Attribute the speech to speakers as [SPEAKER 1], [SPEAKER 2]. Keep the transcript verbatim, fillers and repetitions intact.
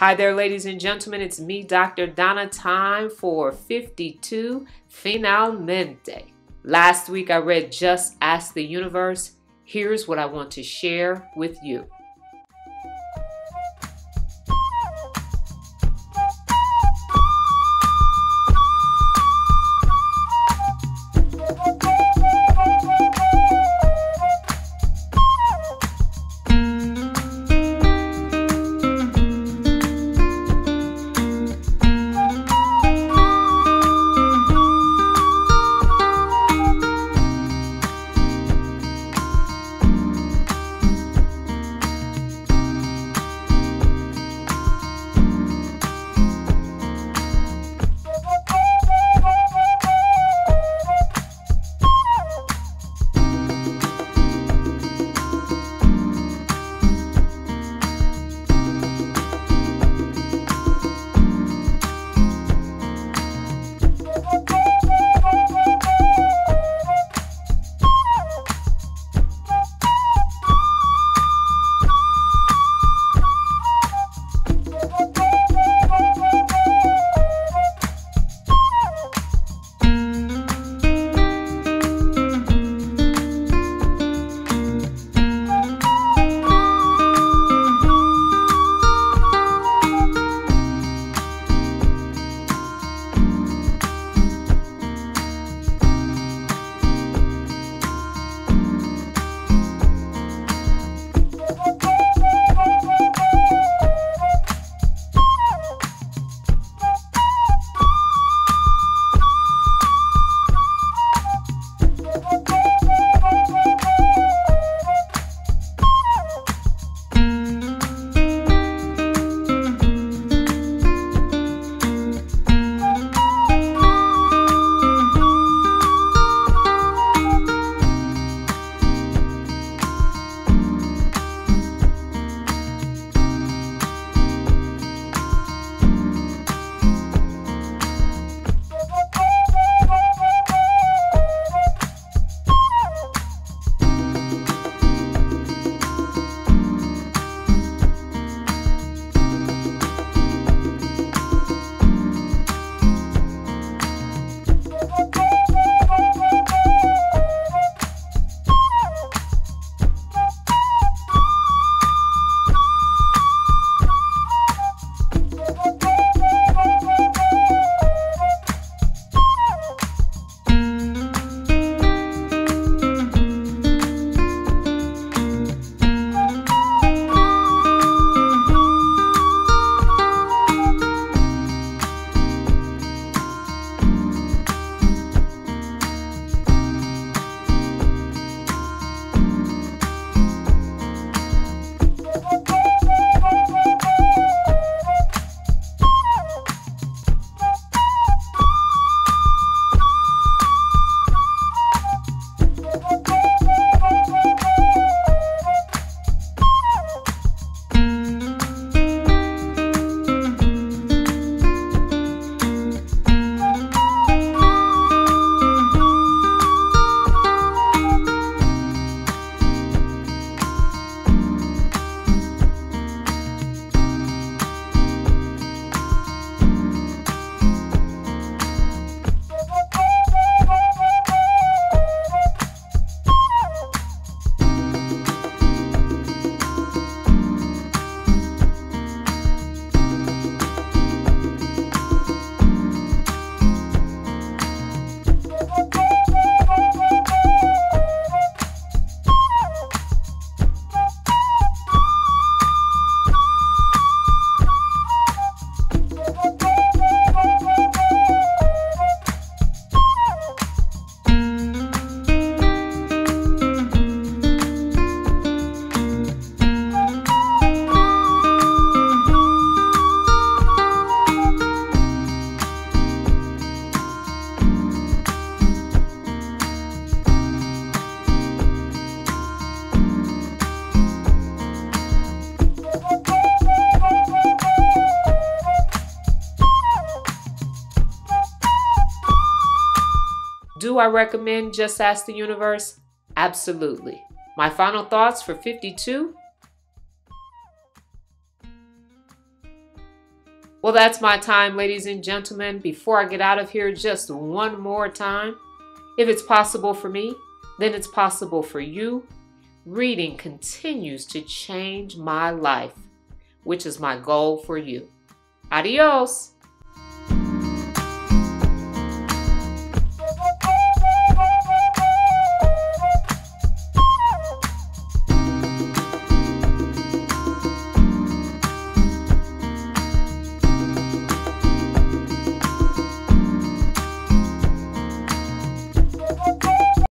[SPEAKER 1] Hi there, ladies and gentlemen. It's me, Doctor Donna. Time for fifty-two, Finalmente. Last week I read Just Ask the Universe. Here's what I want to share with you. Do I recommend Just Ask the Universe? Absolutely. My final thoughts for fifty-two. Well, that's my time, ladies and gentlemen. Before I get out of here, just one more time. If it's possible for me, then it's possible for you. Reading continues to change my life, which is my goal for you. Adios.